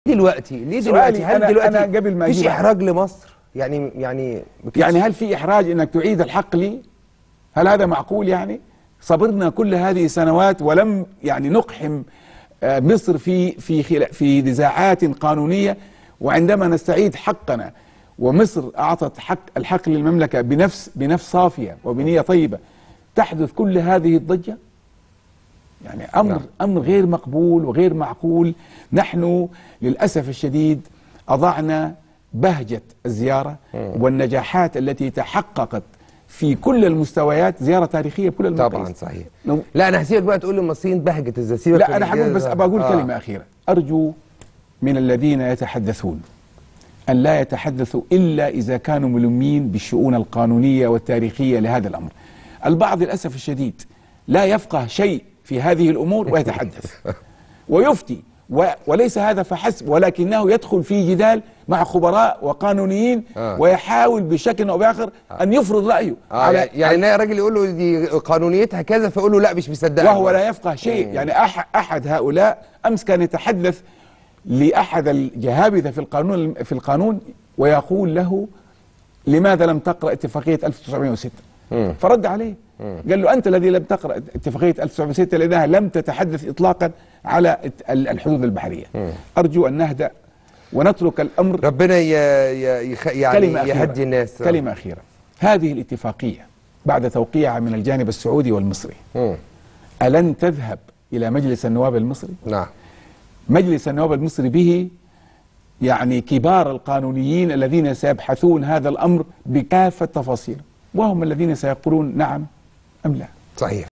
دلوقتي هل دلوقتي أنا قبل ما مفيش إحراج لمصر؟ يعني هل في إحراج إنك تعيد الحق لي؟ هل هذا معقول؟ يعني صبرنا كل هذه السنوات ولم نقحم مصر في نزاعات قانونية، وعندما نستعيد حقنا ومصر أعطت الحق للمملكة بنفس صافية وبنية طيبة تحدث كل هذه الضجة. يعني أمر غير مقبول وغير معقول. نحن للأسف الشديد أضعنا بهجة الزيارة والنجاحات التي تحققت في كل المستويات، زيارة تاريخية بكل المقاييس. طبعا صحيح. لا أنا هسيبك بقى تقول للمصريين بهجة الزيارة. لا أنا هقول، بس أقول كلمة أخيرة. أرجو من الذين يتحدثون أن لا يتحدثوا إلا إذا كانوا ملمين بالشؤون القانونية والتاريخية لهذا الأمر. البعض للأسف الشديد لا يفقه شيء في هذه الأمور ويتحدث ويفتي، وليس هذا فحسب، ولكنه يدخل في جدال مع خبراء وقانونيين ويحاول بشكل أو بآخر أن يفرض رأيه على يعني راجل يقول له دي قانونيتها كذا فيقول له لا مش مصدق، وهو لا يفقه شيء. يعني أحد هؤلاء أمس كان يتحدث لأحد الجهابذة في القانون ويقول له لماذا لم تقرأ اتفاقية 1906؟ فرد عليه قال له أنت الذي لم تقرأ اتفاقية 1906 لأنها لم تتحدث إطلاقا على الحدود البحرية. أرجو أن نهدأ ونترك الأمر. ربنا يهدي الناس. كلمة أخيرة. هذه الاتفاقية بعد توقيعها من الجانب السعودي والمصري ألن تذهب إلى مجلس النواب المصري؟ نعم. مجلس النواب المصري به كبار القانونيين الذين سيبحثون هذا الأمر بكافة تفاصيله، وهم الذين سيقولون نعم أم لا. صحيح.